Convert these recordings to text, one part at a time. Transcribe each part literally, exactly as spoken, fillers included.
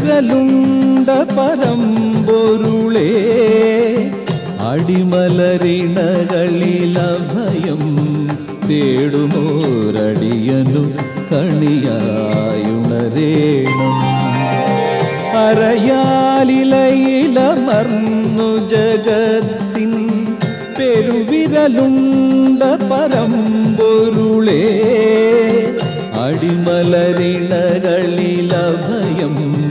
പെരുവിരലുണ്ട പരമ്പൊരുളേ അടിമലരിണകളിലഭയം തേടുമോരടിയനു കണിയായുണരേണം. അരയാലിലയിലമർന്നു ജഗത്തിൻ പെരുവിരലുണ്ട പരമ്പൊരുളേ അടിമലരിണകളിലഭയം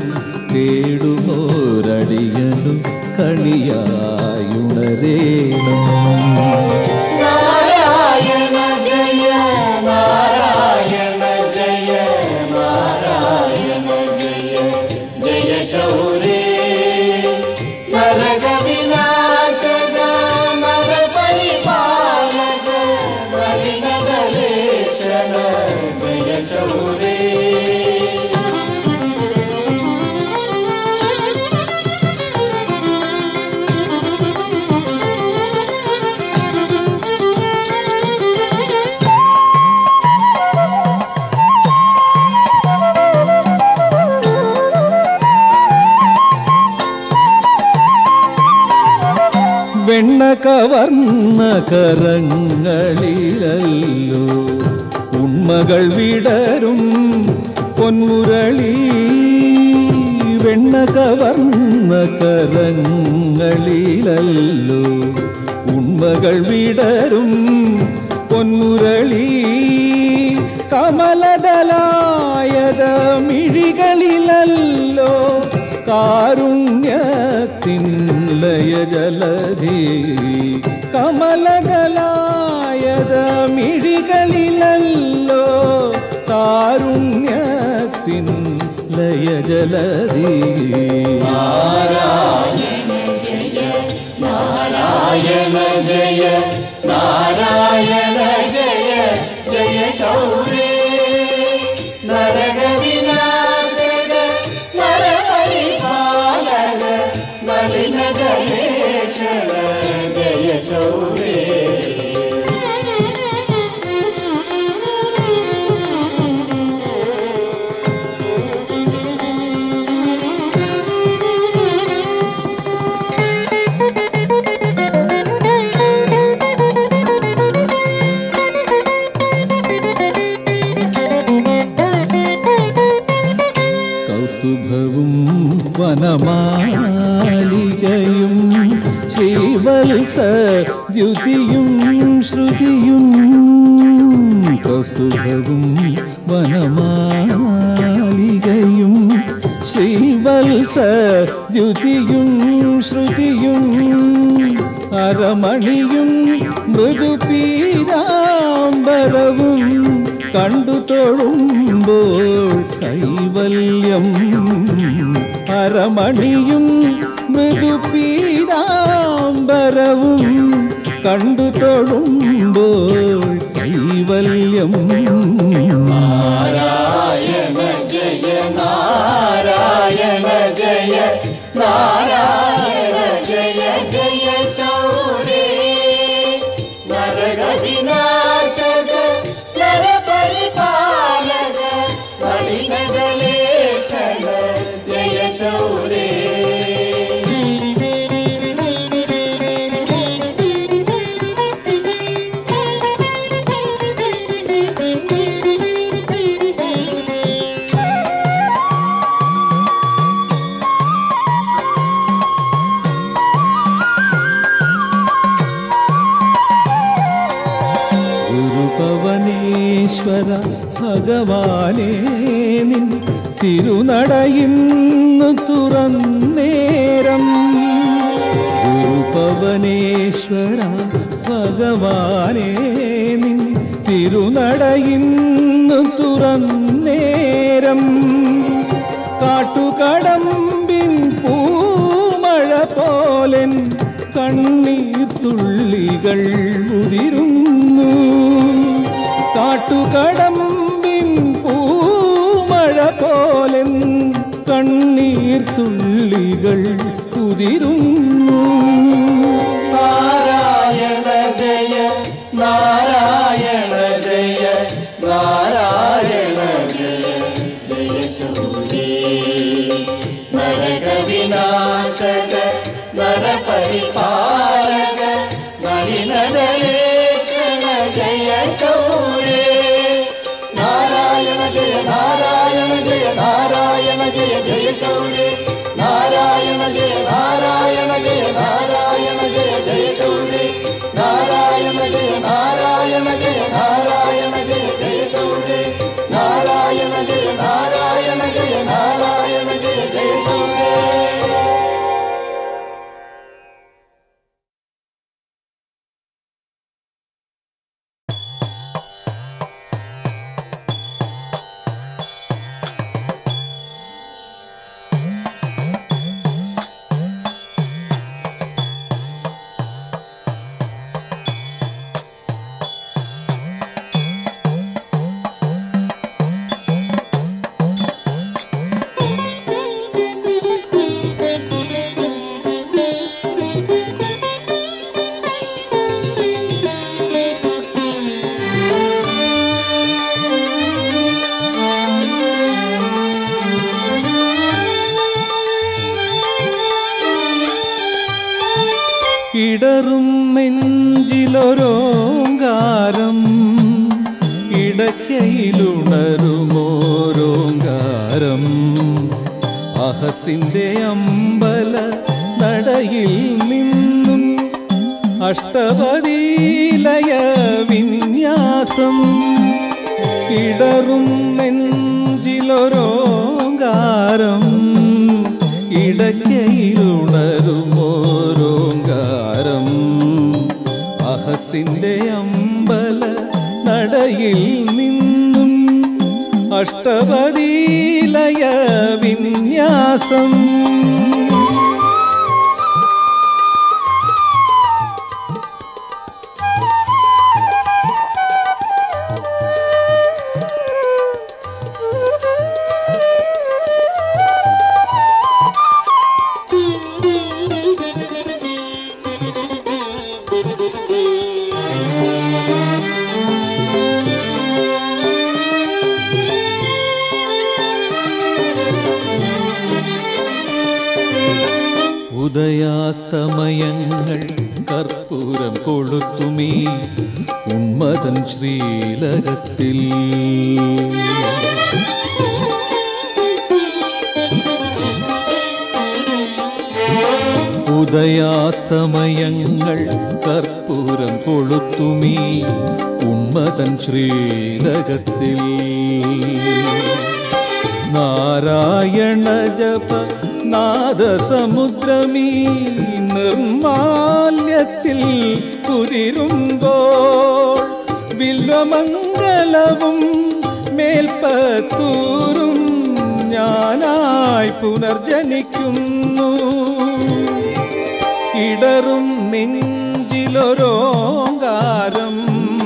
തേടുമോരടിയനു കണിയായുണരേണം. നാരായണ ജയ നാരായണ ജയ നാരായണ ജയ ജയ ശൗരേ നരക വിനാശക നര പരിപാലക നളിനദലേശന ജയ ശൗരേ. വെണ്ണ കവർന്ന കരങ്ങളിലല്ലോ ഉണ്മകൾ വിടരും പൊന്മുരളി. വെണ്ണ കവർന്ന കരങ്ങളിലല്ലോ ഉണ്മകൾ വിടരും പൊന്മുരളി. കമലദലായത മിഴികളിലല്ലോ കാരുണ്യത്തിൻ ലയജലധി. കമലദലായത മിഴികളിലല്ലോ കാരുണ്യത്തിൻ ലയജലധി. നാരായണ ജയ നാരായണ ജയ നാരായണ ജയ ജയ ശൗരേ നരക വിനാശക നര പരിപാലക നളിനദലേശന ജയ ശൗരേ. കൗസ്തുഭവും വനമാലികയും ശ്രീവത്സ ദ്യുതിയും ശ്രുതിയും. കൗസ്തുഭവും വനമാലികയും ശ്രീവത്സ ദ്യുതിയും ശ്രുതിയും. അരമണിയും മൃദുപീതാംബരവും കണ്ടു തൊഴുമ്പോൾ കൈവല്യം. അരമണിയും മൃദുപീതാംബരവും കണ്ടു തൊഴുമ്പോൾ കൈവല്യം. നാരായണ ജയ നാരായണ ജയ നാരായണ ജയ ജയ ശൗരേ നരക വിനാശക നര പരിപാലക നളിനദലേശന ജയ ശൗരേ. ഗുരുപവനേശ്വര ഭഗവാനേ നിൻ തിരുനടയിന്നു തുറന്നേരം. ഗുരുപവനേശ്വര ഭഗവാനേ നിൻ തിരുനടയിന്നു തുറന്നേരം. കാട്ടുകടമ്പിൻ പൂമഴ പോലൻ കണ്ണീർ തുള്ളികൾ ഉതിരുന്നു. കാട്ടുകടമ്പിൻ പൂമഴ പോലൻ കണ്ണീർ തുള്ളികൾ ഉതിരുന്നു. നാരായണ ജയ നാരായണ ജയ നാരായണ ജയ ജയ ശൗരേ നരകവിനാശക നരപരിപാലക നളിനദലേഷണ ജയ ശൗരേ നാരായണ ജയ നാരായണ ജയ നാരായണ ജയ ജയ ശൗരേ നാരായണ ജയ നാരായണ ജയ നാരായണ ജയ ജയ ശൗരേ നാരായണ ജയ നാരായണ ജയ നാരായണ ജയ ജയ ശൗരേ നാരായണ ജയ നാരായണ ജയ നാരായണ ജയ ജയ ശൗരേ. ഇടറും നെഞ്ചിലൊരോങ്കാരം ഇടയ്ക്കയിലുണരുമോരോങ്കാരം അഹസിന്റെ അമ്പല നടയിൽ നിന്നും അഷ്ടപദീലയ വിന്യാസം. ഇടറും നെഞ്ചിലൊരോങ്കാരം ഇടയ്ക്കയിലുണരുമോരോങ്കാരം അഹസിന്റെ അമ്പല നടയിൽ നിന്നും അഷ്ടപദീലയ വിന്യാസം. ഉദയാസ്തമയങ്ങൾ കർപ്പൂരം കൊളുത്തുമീ ഉന്മതൻ ശ്രീലകത്തിൽ. ഉദയാസ്തമയങ്ങൾ കർപ്പൂരം കൊളുത്തുമീ ഉന്മതൻ ശ്രീലകത്തിൽ. നാരായണ ജപ നാദസമുദ്രമീ നിർമാല്യത്തിൽ കുതിരുമ്പോൾ വില്വമംഗലവും മേൽപ്പത്തൂരും ഞാനായി പുനർജനിക്കുന്നു. ഇടറും നെഞ്ചിലൊരോങ്കാരം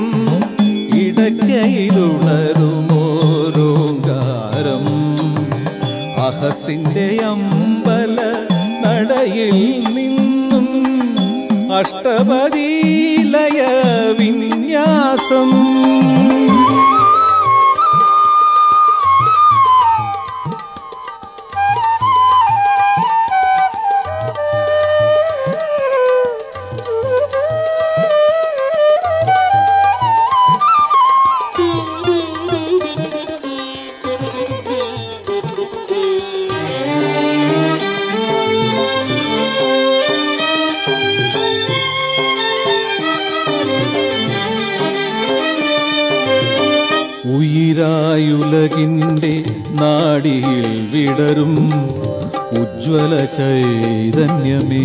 ഇടയ്ക്കയിലുണരുമോരോങ്കാരം അഹസിന്റെ അമ്പല നടയിൽ നിന്നും അഷ്ടപദീലയ വിന്യാസം. ഉയിരായുലകിൻ്റെ നാടിയിൽ വിടരും ഉജ്ജ്വല ചൈതന്യമേ.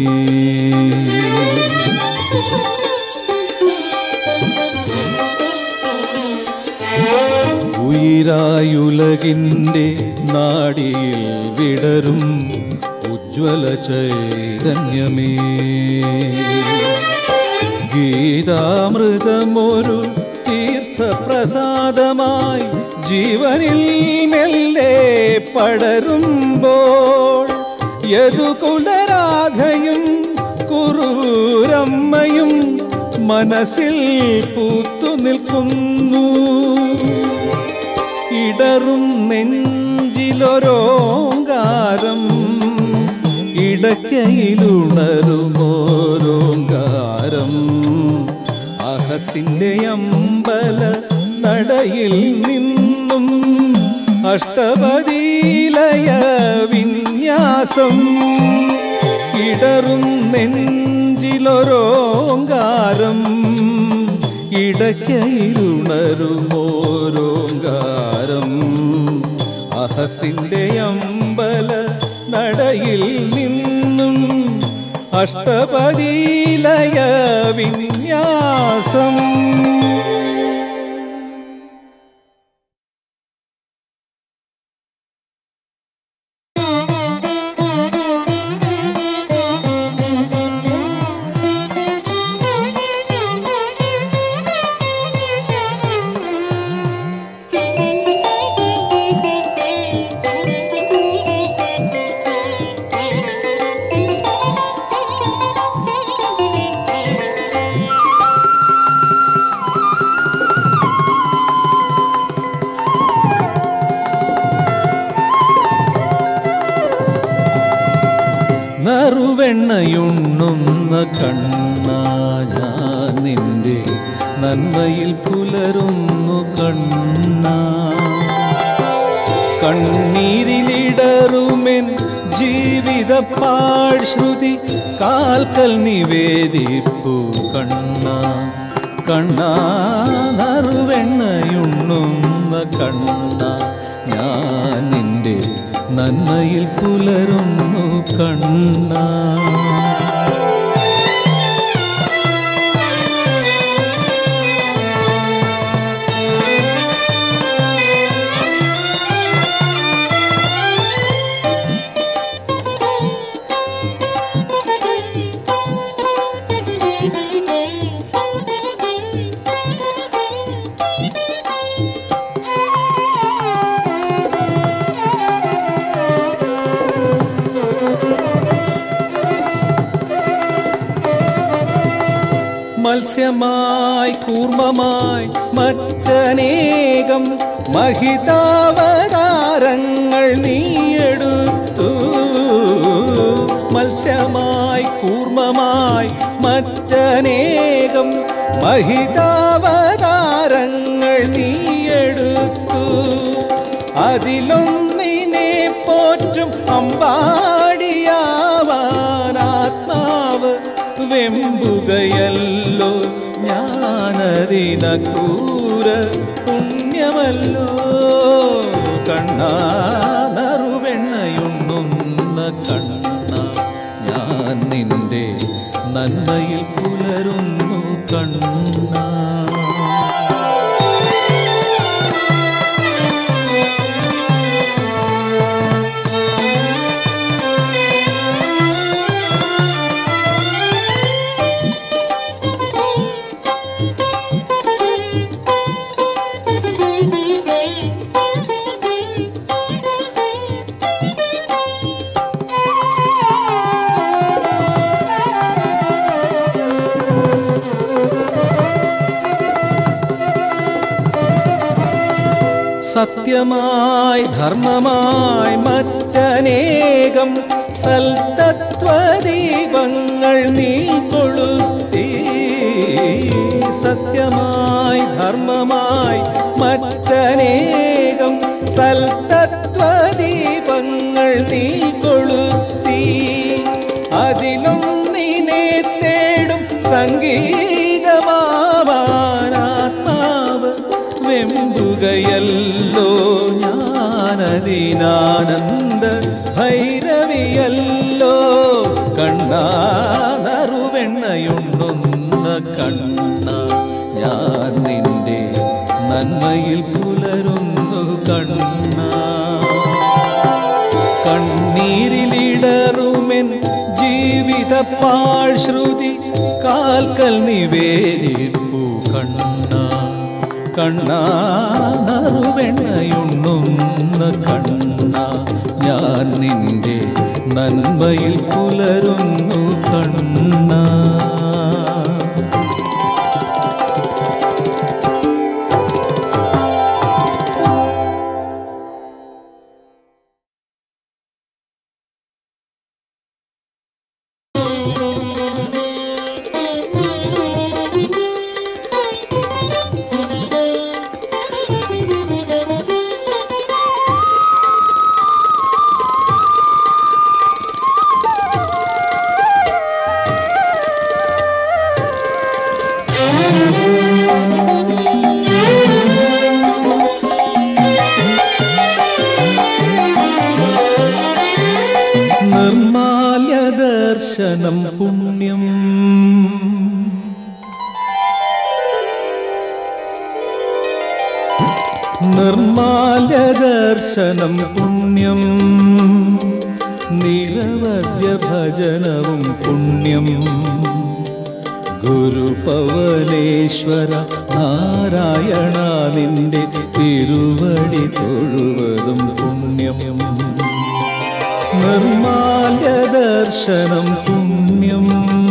ഉയിരായുലകിൻ്റെ നാടിയിൽ വിടരും ഉജ്ജ്വല ചൈതന്യമേ. ഗീതാമൃതമൊരു തീർത്ഥപ്രസാദമായി ജീവനിൽ മെല്ലെ പടരുമ്പോൾ യദുകുലരാധയും കുറൂരമ്മയും മനസ്സിൽ പൂത്തു നിൽക്കുന്നു. ഇടറും നെഞ്ചിലൊരോങ്കാരം ഓങ്കാരം ഇടയ്ക്കയിലുണരുമോരോങ്കാരം അഹസിന്റെ അമ്പല നടയിൽ നിന്നും അഷ്ടപതിലയ വിന്യാസം ഇടറും നെഞ്ചിലൊരോങ്കാരം ഇടയ്ക്കയിലുണരുമോരോങ്കാരം അഹസിന്റെ അമ്പല നടയിൽ നിന്നും അഷ്ടപതിലയ വിന്യാസം. നറുവെണ്ണയുണ്ണുന്ന കണ്ണാ ഞാൻ നിന്റെ നന്മയിൽ പുലരുന്നു കണ്ണാ. കണ്ണീരിലിടറുമെൻ ജീവിത പാഴ്ശ്രുതി കാൽക്കൽ നിവേദിപ്പു കണ്ണാ കണ്ണാ. നറുവെണ്ണയുണ്ണുന്ന കണ്ണാ ഞാൻ നിന്റെ നന്മയിൽ പുലരുന്നു കണ്ണാ. മത്സ്യമായി കൂർമ്മമായി മറ്റനേകം മഹിതാവതാരങ്ങൾ നീയെടുത്തു. മത്സ്യമായി കൂർമ്മമായി മറ്റനേകം മഹിതാവതാരങ്ങൾ നീയെടുത്തു. അതിലൊന്നിനെ പോറ്റും അമ്പാടിയാവാനാത്മാവ് വെമ്പുകയല്ലോ ഞാനതിനക്രൂര പുണ്യമല്ലോ കണ്ണാ. നറുവെണ്ണയുണ്ണുന്ന കണ്ണാ ഞാൻ നിന്റെ നന്മയിൽ പുലരുന്നു കണ്ണാ. സത്യമായി ധർമ്മമായി മറ്റനേകം സൽതത്വദീപങ്ങൾ നീ കൊളുത്തി. സത്യമായി ധർമ്മമായി മറ്റനേകം സൽതത്വദീപങ്ങൾ നീ കൊളുത്തി. അതിലൊന്നിനെ തേടും സംഗീതമാവാനാത്മാവ് വെമ്പുകയല്ലോ ഞാനതിനാനന്ദ ഭൈരവിയല്ലോ കണ്ണാ. നറുവെണ്ണയുണ്ണുന്ന കണ്ണാ ഞാൻ നിന്റെ നന്മയിൽ പുലരുന്നു കണ്ണാ. കണ്ണീരിലിടറുമെൻ ജീവിത പാഴ്ശ്രുതി കാൽക്കൽ നിവേദിപ്പു കണ്ണാ കണ്ണാ. നറുവെണ്ണയുണ്ണുന്ന കണ്ണാ ഞാൻ നിന്റെ നന്മയിൽ പുലരുന്നു കണ്ണാ. നിർമാല്യ ദർശനം പുണ്യം. നിർമാല്യ ദർശനം പുണ്യം. നിരവധ്യ ഭജനവും പുണ്യം. ഗുരുപവനേശ്വര നാരായണ നിന്റെ തിരുവടി തൊഴുവതും പുണ്യം. നിർമാല്യ ദർശനം പുണ്യം.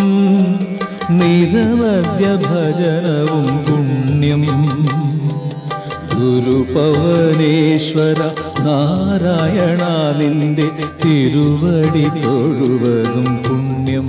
നിരവധ്യ ഭജനവും പുണ്യം. ഗുരുപവനേശ്വര നാരായണ നിന്റെ തിരുവടി തൊഴുവതും പുണ്യം.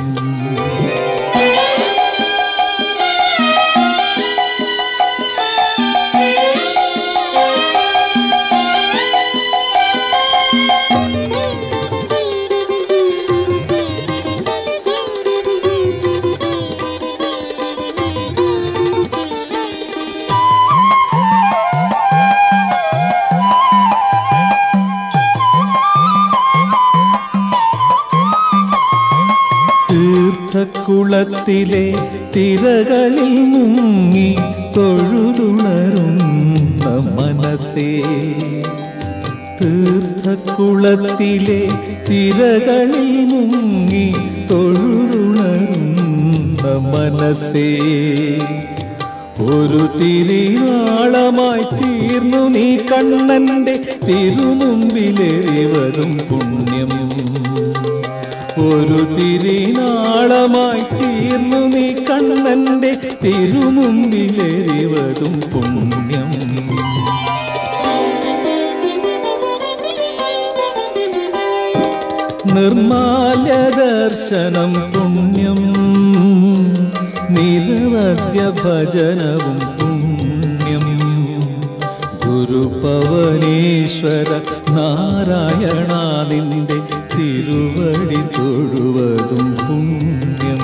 തീർത്ഥക്കുളത്തിലെ തിരകളിൽ മുങ്ങി തൊഴുതുണരുന്ന മനസ്സേ. തീർത്ഥക്കുളത്തിലെ തിരകളിൽ മുങ്ങി തൊഴുതുണരുന്ന മനസ്സേ. ഒരു തിരിനാളമായി തീർന്നു നീ കണ്ണന്റെ തിരുമുമ്പിലെറിവതും പുണ്യം. ഒരു തിരിനാളമായി തീർന്നു നീ കണ്ണന്റെ തിരുമുമ്പിലെറിവതും പുണ്യം. നിർമാല്യ ദർശനം പുണ്യം. നിരവധ്യ ഭജനവും പുണ്യം. ഗുരുപവനേശ്വര നാരായണ നിന്റെ തിരുവടി തൊഴുവതും പുണ്യം.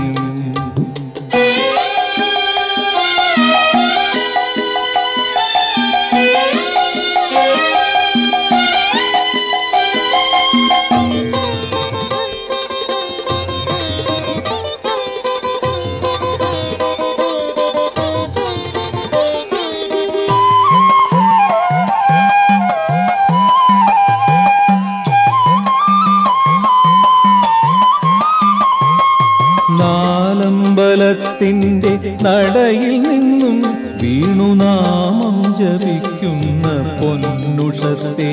നാലമ്പലത്തിൻ്റെ നടയിൽ നിന്നും വീണുനാമം ജപിക്കുന്ന പൊന്നുഷസേ.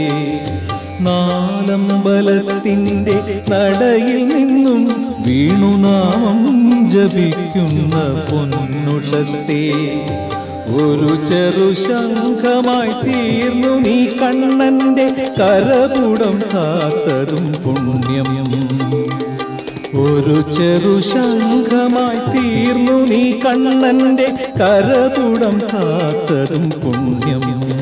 നാലമ്പലത്തിൻ്റെ നടയിൽ നിന്നും വീണുനാമം ജപിക്കുന്ന പൊന്നുഷസേ. ഒരു ചെറു ശംഖമായി തീർന്നു നീ കണ്ണന്റെ കരപുടം കാത്തതും പുണ്യം. ഒരു ചെറു ശംഖമായി തീർന്നു നീ കണ്ണന്റെ കരപുടം കാത്തതും പുണ്യം.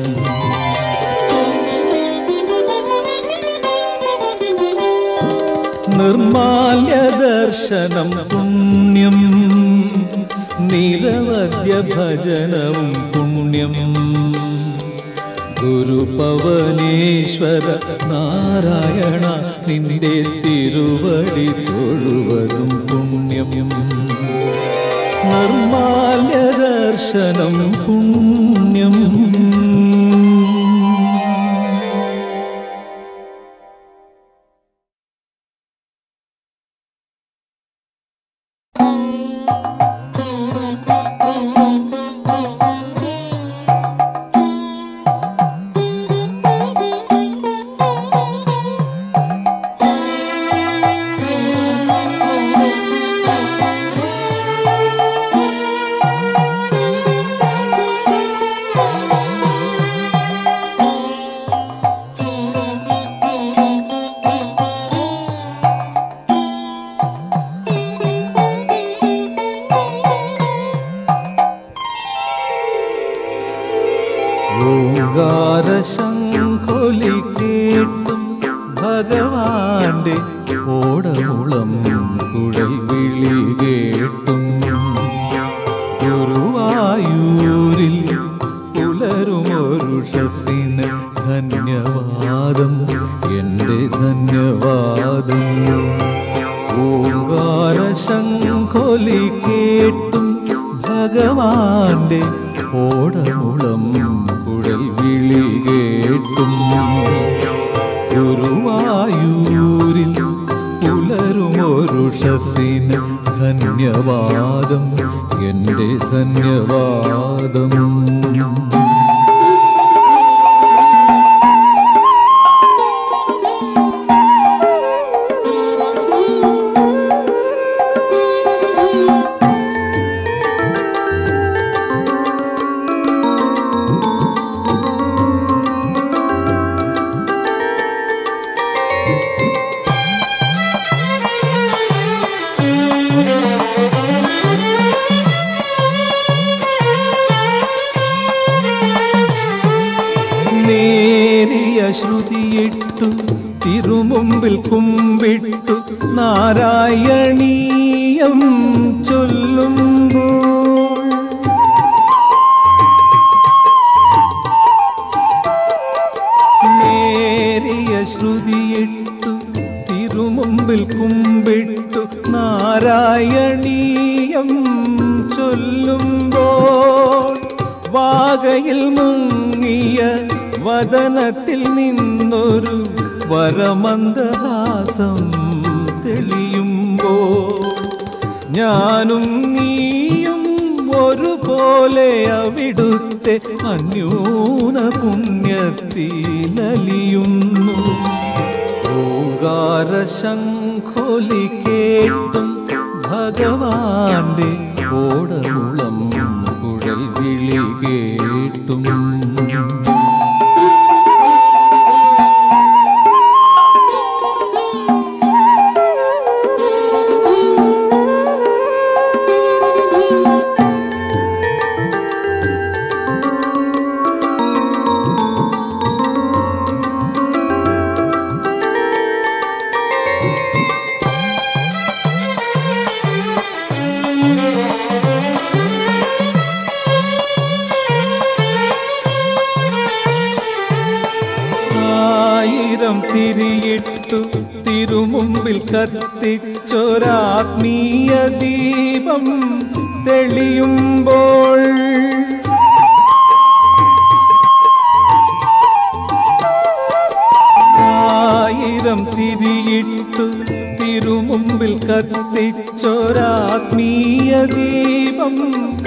നിർമാല്യ ദർശനം പുണ്യം. നിരവധ്യ ഭജനവും പുണ്യം. ഗുരുപവനേശ്വര നാരായണ നിന്റെ തിരുവടി തൊഴുവതും പുണ്യം. നിർമാല്യ ദർശനം പുണ്യം. ഓങ്കാരശംഖൊലി കേട്ടും ഭഗവാന്റെ ഓടമുളം കുഴൽ വിളി കേട്ടും ഗുരുവായൂരിൽ പുലരുമൊരുഷസിന് ധന്യവാദം, എൻ്റെ ധന്യവാദം. ധന്യവാദം. ഓങ്കാര ശംഖൊലി കേട്ടും ഭഗവാന്റെ ഓടമുളം കുഴൽ വിളി കേട്ടും ഗുരുവായൂരിൽ പുലരുമൊരുഷസിന് ധന്യവാദം, എൻ്റെ ധന്യവാദം. ശ്രുതിയിട്ടു തിരുമുമ്പിൽ കുമ്പിട്ടു നാരായണീയം ചൊല്ലുമ്പോൾ നേരിയ ശ്രുതിയിട്ടു തിരുമുമ്പിൽ കുമ്പിട്ടു നാരായണീയം ചൊല്ലുമ്പോൾ വാകയിൽ മുങ്ങിയ വദനത്തിൽ നിന്നൊരു വരമന്ദഹാസം തെളിയുമ്പോൾ ഞാനും നീയും ഒരുപോലെ അവിടുത്തെ അന്യൂന പുണ്യത്തിലലിയുന്നു. ഓങ്കാര ശംഖൊലി കേട്ടും ഭഗവാന്റെ ഓടമുളം കുഴൽ വിളി കേട്ടും തിരിയിട്ടു തിരുമുമ്പിൽ കത്തിച്ചൊരാത്മീയ ദീപം തെളിയുമ്പോൾ ആയിരം തിരിയിട്ടു തിരുമുമ്പിൽ കത്തിച്ചൊരാത്മീയ ദീപം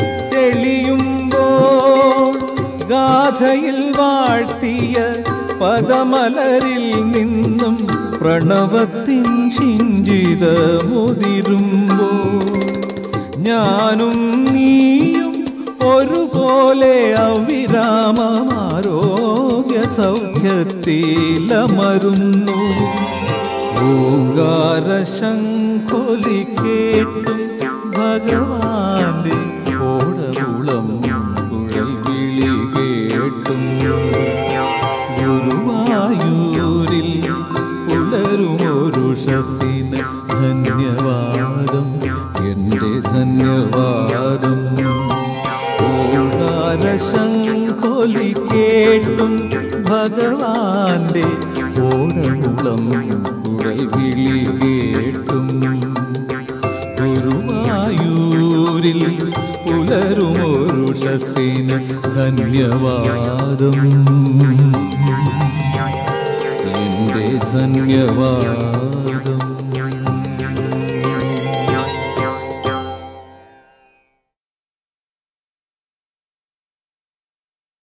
തെളിയുമ്പോൾ ഗാഥയിൽ വാഴ്ത്തിയ പദമലരിൽ നിന്നും പ്രണവത്തിൻ ശിഞ്ചിതമുതിരുമ്പോൾ ഞാനും നീയും ഒരുപോലെ അവിരാമമാരോഗ്യ സൗഖ്യത്തിലമരുന്നു. ഓങ്കാര ശംഖൊലി കേട്ടും ഭഗവാന്റെ ഓടമുളം കുഴൽ വിളി കേട്ടും ഗുരുവായൂരിൽ പുലരുമൊരുഷസിന് ധന്യവാദം, എൻ്റെ ധന്യവാദം. ഓങ്കാര ശംഖൊലി കേട്ടും ഭഗവാന്റെ ഓടമുളം കുഴൽ വിളി കേട്ടും ഗുരുവായൂരിൽ പുലരുമൊരുഷസിന് ധന്യവാദം, എൻ്റെ ധന്യവാദം.